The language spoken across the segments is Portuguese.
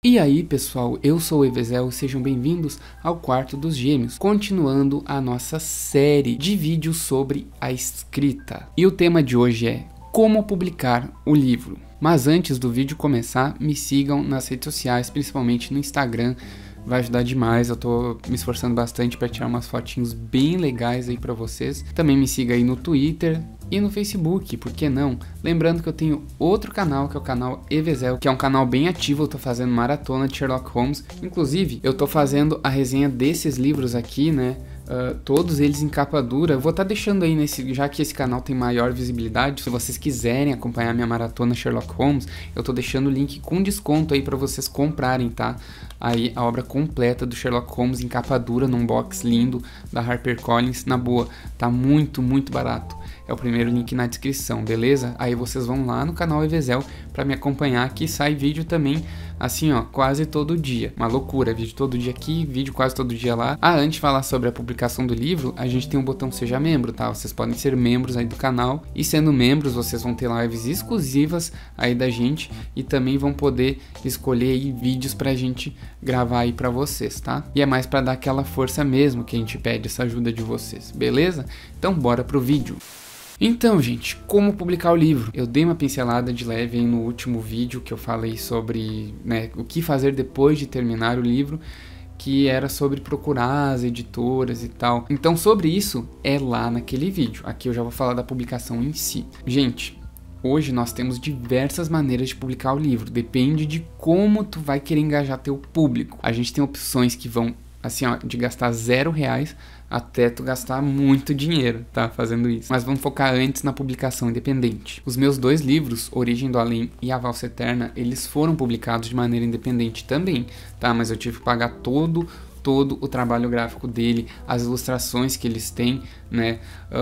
E aí pessoal, eu sou o Evezel e sejam bem-vindos ao Quarto dos Gêmeos, continuando a nossa série de vídeos sobre a escrita. E o tema de hoje é como publicar o livro. Mas antes do vídeo começar, me sigam nas redes sociais, principalmente no Instagram, vai ajudar demais. Eu tô me esforçando bastante para tirar umas fotinhos bem legais aí para vocês. Também me siga aí no Twitter e no Facebook, por que não? Lembrando que eu tenho outro canal, que é o canal Evezel, que é um canal bem ativo. Eu tô fazendo maratona de Sherlock Holmes. Inclusive, eu tô fazendo a resenha desses livros aqui, né? Todos eles em capa dura. Eu vou estar deixando aí já que esse canal tem maior visibilidade, se vocês quiserem acompanhar minha maratona Sherlock Holmes, eu tô deixando o link com desconto aí para vocês comprarem, tá? Aí a obra completa do Sherlock Holmes em capa dura, num box lindo da HarperCollins, na boa, tá muito barato. É o primeiro link na descrição, beleza? Aí vocês vão lá no canal Evezel para me acompanhar, que sai vídeo também, assim ó, quase todo dia. Uma loucura, vídeo todo dia aqui, vídeo quase todo dia lá. Antes de falar sobre a publicação do livro, a gente tem um botão Seja Membro, tá? Vocês podem ser membros aí do canal, e sendo membros vocês vão ter lives exclusivas aí da gente, e também vão poder escolher aí vídeos pra gente gravar aí pra vocês, tá? E é mais pra dar aquela força mesmo que a gente pede, essa ajuda de vocês, beleza? Então bora pro vídeo. Então, gente, como publicar o livro? Eu dei uma pincelada de leve aí no último vídeo que eu falei sobre, né, o que fazer depois de terminar o livro, que era sobre procurar as editoras e tal. Então, sobre isso é lá naquele vídeo. Aqui eu já vou falar da publicação em si. Gente, hoje nós temos diversas maneiras de publicar o livro. Depende de como tu vai querer engajar teu público. A gente tem opções que vão, assim, ó, de gastar R$0 até tu gastar muito dinheiro, tá? Fazendo isso. Mas vamos focar antes na publicação independente. Os meus dois livros, Origem do Além e A Valsa Eterna, eles foram publicados de maneira independente também, tá? Mas eu tive que pagar todo o trabalho gráfico dele, as ilustrações que eles têm, né?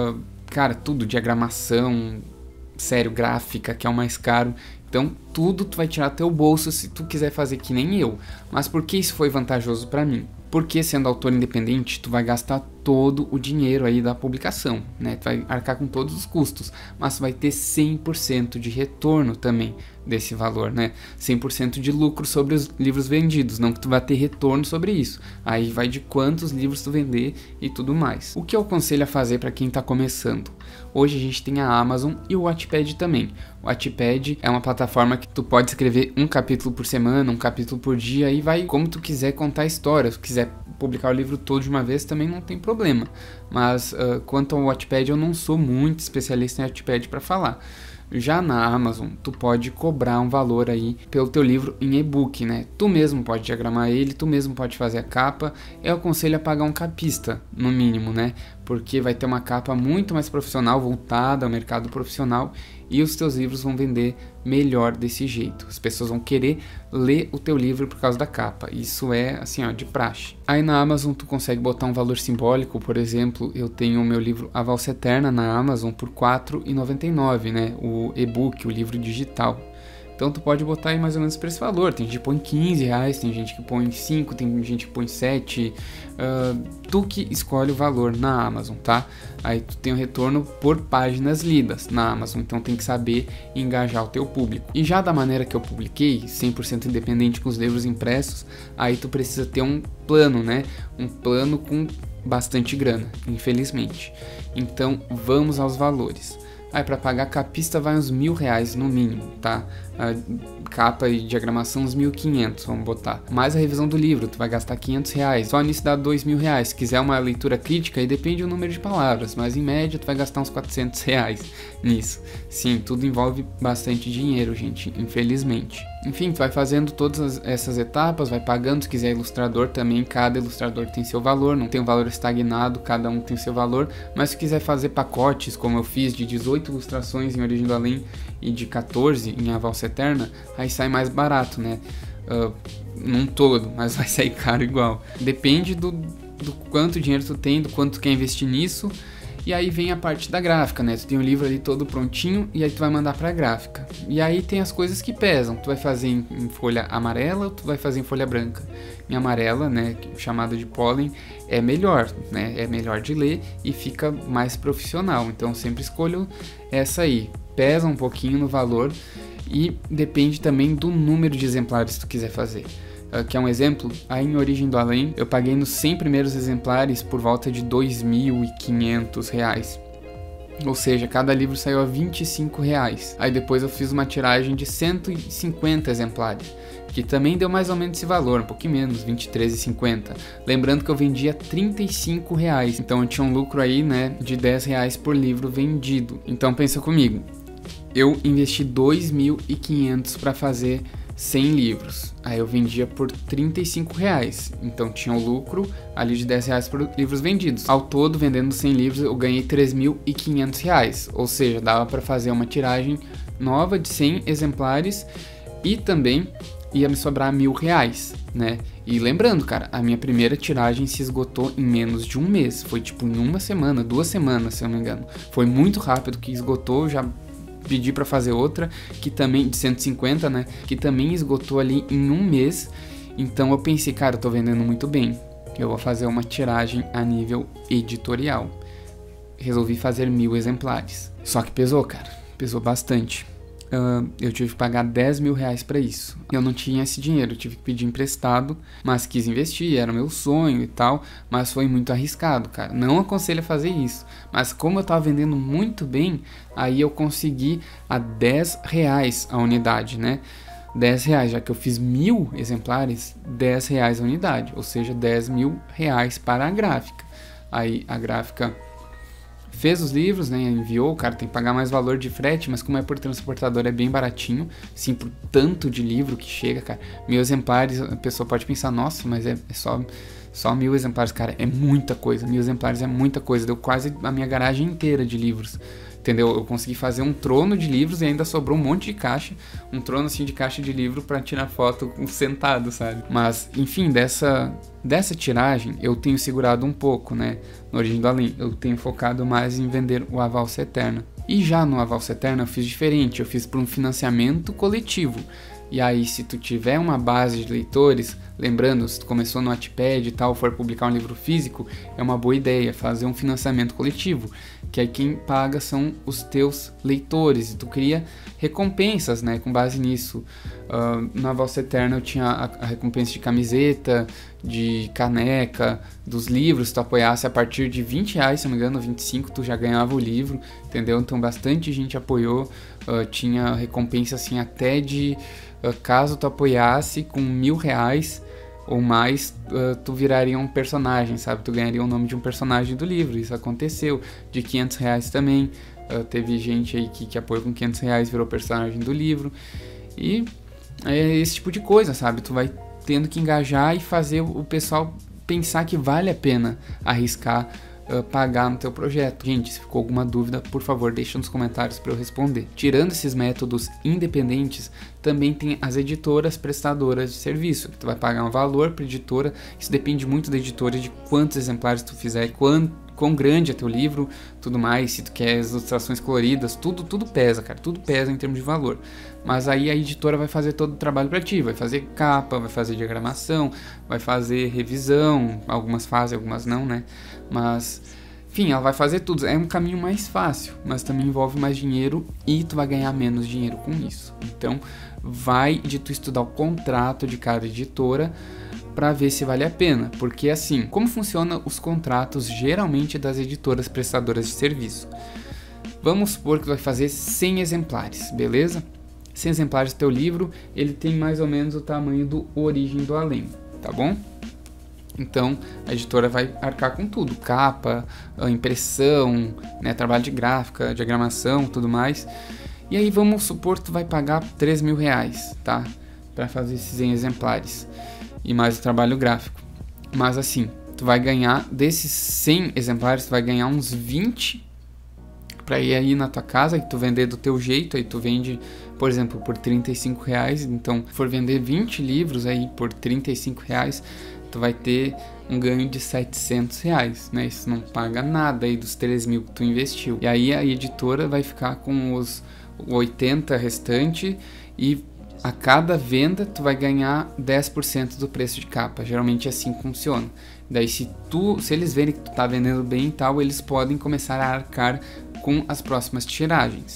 Cara, tudo, diagramação, sério, gráfica, que é o mais caro. Então, tudo tu vai tirar teu bolso se tu quiser fazer que nem eu. Mas por que isso foi vantajoso pra mim? Porque sendo autor independente, tu vai gastar todo o dinheiro aí da publicação, né? Tu vai arcar com todos os custos, mas tu vai ter 100% de retorno também desse valor, né? 100% de lucro sobre os livros vendidos, não que tu vai ter retorno sobre isso. Aí vai de quantos livros tu vender e tudo mais. O que eu aconselho a fazer para quem tá começando? Hoje a gente tem a Amazon e o Wattpad também. O Wattpad é uma plataforma que tu pode escrever um capítulo por semana, um capítulo por dia, e vai como tu quiser contar a história. Se quiser publicar o livro todo de uma vez também não tem problema. Mas quanto ao Wattpad, eu não sou muito especialista em Wattpad para falar. Já na Amazon, tu pode cobrar um valor aí pelo teu livro em e-book, né? Tu mesmo pode diagramar ele, tu mesmo pode fazer a capa. Eu aconselho a pagar um capista, no mínimo, né? Porque vai ter uma capa muito mais profissional, voltada ao mercado profissional, e os teus livros vão vender melhor desse jeito. As pessoas vão querer ler o teu livro por causa da capa. Isso é, assim, ó, de praxe. Aí na Amazon tu consegue botar um valor simbólico. Por exemplo, eu tenho o meu livro A Valsa Eterna na Amazon por R$4,99, né? O e-book, o livro digital. Então tu pode botar aí mais ou menos por esse valor. Tem gente que põe R$15, tem gente que põe 5, tem gente que põe 7. Tu que escolhe o valor na Amazon, tá? Aí tu tem o retorno por páginas lidas na Amazon, então tem que saber engajar o teu público. E já da maneira que eu publiquei, 100% independente com os livros impressos, aí tu precisa ter um plano, né? Um plano com bastante grana, infelizmente. Então vamos aos valores. Aí para pagar capista vai uns R$1.000 no mínimo, tá? A capa e diagramação uns 1.500, vamos botar. Mais a revisão do livro, tu vai gastar R$500. Só nisso dá R$2.000. Se quiser uma leitura crítica, aí depende do número de palavras, mas em média tu vai gastar uns R$400 nisso. Sim, tudo envolve bastante dinheiro, gente, infelizmente. Enfim, tu vai fazendo todas essas etapas, vai pagando. Se quiser ilustrador também, cada ilustrador tem seu valor, não tem um valor estagnado, cada um tem seu valor. Mas se quiser fazer pacotes, como eu fiz, de 18 ilustrações em Origem do Além e de 14 em A Valsa Eterna, aí sai mais barato, né? Num todo, mas vai sair caro igual. Depende do quanto dinheiro tu tem, do quanto tu quer investir nisso. E aí vem a parte da gráfica, né? Tu tem o livro ali todo prontinho e aí tu vai mandar pra gráfica. E aí tem as coisas que pesam. Tu vai fazer em folha amarela ou tu vai fazer em folha branca? Em amarela, né, chamada de pólen, é melhor, né? É melhor de ler e fica mais profissional. Então eu sempre escolho essa aí. Pesa um pouquinho no valor. e depende também do número de exemplares que tu quiser fazer. Que é um exemplo, aí em Origem do Além, eu paguei nos 100 primeiros exemplares por volta de R$ 2.500. Ou seja, cada livro saiu a R$ 25. Aí depois eu fiz uma tiragem de 150 exemplares, que também deu mais ou menos esse valor, um pouquinho menos, R$ 23,50. Lembrando que eu vendia R$ 35, então eu tinha um lucro aí, né, de R$ 10 por livro vendido. Então pensa comigo, eu investi R$ 2.500 para fazer 100 livros, aí eu vendia por R$ 35, então tinha um lucro ali de R$ 10 por livros vendidos. Ao todo, vendendo 100 livros, eu ganhei R$ 3.500, ou seja, dava para fazer uma tiragem nova de 100 exemplares e também ia me sobrar R$ 1.000, né? E lembrando, cara, a minha primeira tiragem se esgotou em menos de um mês, foi tipo em uma semana, 2 semanas, se eu não me engano. Foi muito rápido que esgotou, já pedi para fazer outra, que também de 150, né, que também esgotou ali em um mês. Então eu pensei, cara, eu tô vendendo muito bem, eu vou fazer uma tiragem a nível editorial. Resolvi fazer 1.000 exemplares. Só que pesou, cara, pesou bastante. Eu tive que pagar R$ 10.000 para isso. Eu não tinha esse dinheiro, eu tive que pedir emprestado, mas quis investir, era meu sonho e tal, mas foi muito arriscado, cara. Não aconselho a fazer isso, mas como eu tava vendendo muito bem, aí eu consegui a R$ 10 a unidade, né? R$ 10, já que eu fiz 1.000 exemplares, R$ 10 a unidade, ou seja, R$ 10.000 para a gráfica. Aí a gráfica fez os livros, né, enviou, o cara tem que pagar mais valor de frete, mas como é por transportador é bem baratinho, sim, por tanto de livro que chega, cara. 1.000 exemplares, a pessoa pode pensar, nossa, mas é só 1.000 exemplares, cara, é muita coisa, 1.000 exemplares é muita coisa, deu quase a minha garagem inteira de livros, entendeu? Eu consegui fazer um trono de livros e ainda sobrou um monte de caixa, um trono assim de caixa de livro pra tirar foto sentado, sabe? Mas, enfim, dessa tiragem eu tenho segurado um pouco, né? No Origem do Além, eu tenho focado mais em vender o A Valsa Eterna. E já no A Valsa Eterna eu fiz diferente, eu fiz por um financiamento coletivo. E aí, se tu tiver uma base de leitores, lembrando, se tu começou no Wattpad e tal, for publicar um livro físico, é uma boa ideia fazer um financiamento coletivo, que aí quem paga são os teus leitores, e tu cria recompensas, né, com base nisso. Na Valsa Eterna eu tinha a recompensa de camiseta, de caneca, dos livros, se tu apoiasse a partir de R$ 20, se não me engano, 25, tu já ganhava o livro, entendeu? Então bastante gente apoiou, tinha recompensa assim até de... caso tu apoiasse com R$ 1.000 ou mais, tu viraria um personagem, sabe? Tu ganharia o nome de um personagem do livro. Isso aconteceu. De R$ 500 também. Teve gente aí que apoiou com R$ 500, virou personagem do livro. E é esse tipo de coisa, sabe? Tu vai tendo que engajar e fazer o pessoal pensar que vale a pena arriscar pagar no teu projeto. Gente, se ficou alguma dúvida, por favor, deixa nos comentários para eu responder. Tirando esses métodos independentes, também tem as editoras prestadoras de serviço, que tu vai pagar um valor para editora. Isso depende muito da editora, de quantos exemplares tu fizer, quão grande é teu livro, tudo mais, se tu quer as ilustrações coloridas, tudo pesa, cara, tudo pesa em termos de valor. Mas aí a editora vai fazer todo o trabalho para ti, vai fazer capa, vai fazer diagramação, vai fazer revisão, algumas fazem, algumas não, né? Mas, enfim, ela vai fazer tudo. É um caminho mais fácil, mas também envolve mais dinheiro e tu vai ganhar menos dinheiro com isso. Então, vai de tu estudar o contrato de cada editora para ver se vale a pena, porque assim, como funcionam os contratos geralmente das editoras prestadoras de serviço? Vamos supor que tu vai fazer 100 exemplares, beleza? 100 exemplares do teu livro, ele tem mais ou menos o tamanho do Origem do Além, tá bom? Então, a editora vai arcar com tudo, capa, impressão, né, trabalho de gráfica, diagramação, tudo mais. E aí vamos supor que tu vai pagar R$3.000, tá? Para fazer esses 100 exemplares. E mais o trabalho gráfico. Mas assim, tu vai ganhar, desses 100 exemplares, tu vai ganhar uns 20 para ir aí na tua casa, e tu vender do teu jeito, aí tu vende, por exemplo, por R$35, então se for vender 20 livros aí por R$35, tu vai ter um ganho de R$700, né? Isso não paga nada aí dos 3.000 que tu investiu. E aí a editora vai ficar com os 80 restante, e a cada venda tu vai ganhar 10% do preço de capa. Geralmente é assim que funciona. Daí se eles verem que tu tá vendendo bem e tal, eles podem começar a arcar com as próximas tiragens.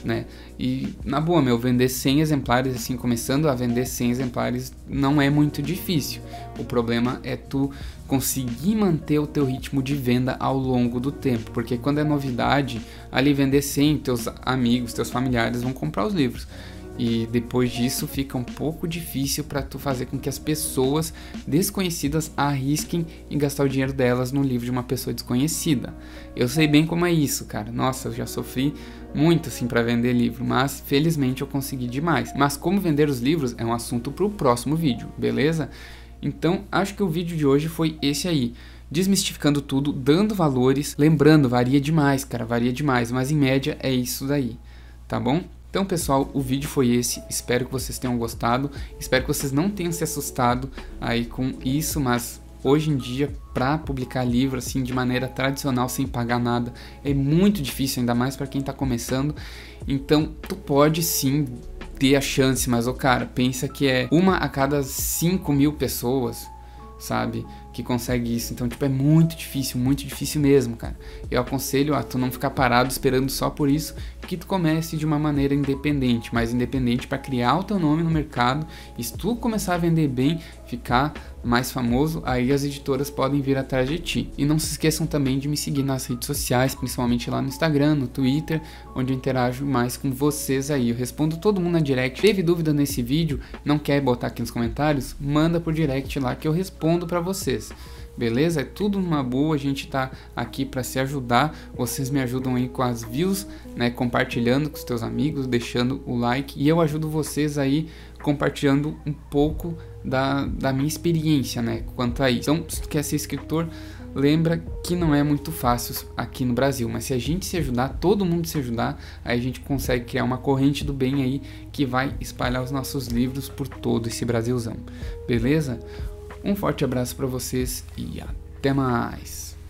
né? E na boa, vender 100 exemplares, assim, começando a vender 100 exemplares não é muito difícil. O problema é tu conseguir manter o teu ritmo de venda ao longo do tempo, porque quando é novidade, ali vender 100, teus amigos, teus familiares vão comprar os livros. E depois disso fica um pouco difícil para tu fazer com que as pessoas desconhecidas arrisquem em gastar o dinheiro delas no livro de uma pessoa desconhecida. Eu sei bem como é isso, cara. Nossa, eu já sofri muito assim para vender livro, mas felizmente eu consegui demais. Mas como vender os livros é um assunto para o próximo vídeo, beleza? Então acho que o vídeo de hoje foi esse aí. Desmistificando tudo, dando valores. Lembrando, varia demais, cara, varia demais, mas em média é isso daí, tá bom? Então, pessoal, o vídeo foi esse, espero que vocês tenham gostado, espero que vocês não tenham se assustado aí com isso, mas hoje em dia, para publicar livro assim de maneira tradicional, sem pagar nada, é muito difícil, ainda mais para quem está começando. Então, tu pode sim ter a chance, mas, cara, pensa que é 1 a cada 5.000 pessoas, sabe, que consegue isso. Então, tipo, é muito difícil mesmo, cara. Eu aconselho a tu não ficar parado esperando só por isso, que tu comece de uma maneira independente, mais independente para criar o teu nome no mercado. E se tu começar a vender bem, ficar mais famoso, aí as editoras podem vir atrás de ti. E não se esqueçam também de me seguir nas redes sociais, principalmente lá no Instagram, no Twitter, onde eu interajo mais com vocês aí. Eu respondo todo mundo na direct. Teve dúvida nesse vídeo, não quer botar aqui nos comentários? Manda por direct lá que eu respondo para vocês. Beleza? É tudo numa boa, a gente tá aqui para se ajudar, vocês me ajudam aí com as views, né, compartilhando com os teus amigos, deixando o like, e eu ajudo vocês aí compartilhando um pouco da minha experiência, né, quanto a isso. Então, se tu quer ser escritor, lembra que não é muito fácil aqui no Brasil, mas se a gente se ajudar, todo mundo se ajudar, aí a gente consegue criar uma corrente do bem aí que vai espalhar os nossos livros por todo esse Brasilzão, beleza? Um forte abraço para vocês e até mais!